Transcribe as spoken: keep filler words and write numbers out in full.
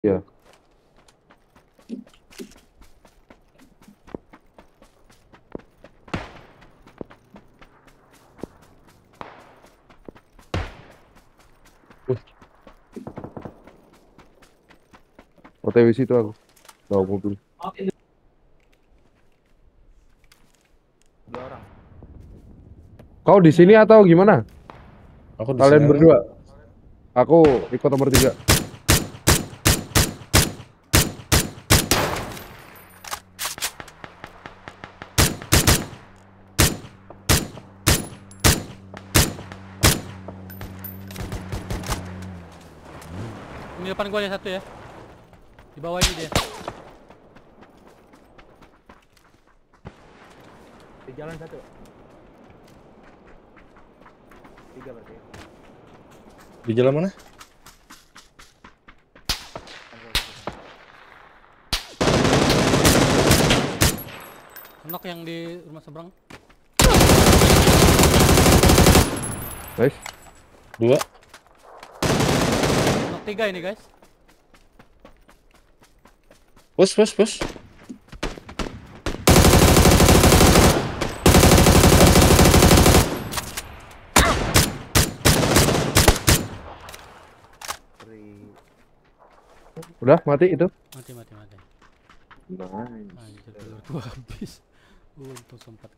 Ya. O T W situ aku. Bawa mobil. Dua orang. Kau di sini atau gimana? Aku di sini Kalian aja. berdua. Aku ikut nomor tiga. Ini depan gua ada satu ya. Di bawah ini dia. Di jalan satu. Tiga berarti. Di jalan mana? Knock yang di rumah seberang. Guys. Dua. Knock tiga ini guys. Push, push, push. Udah mati itu? Mati mati mati. Nice. Anjir, telur gua habis. Untung sempat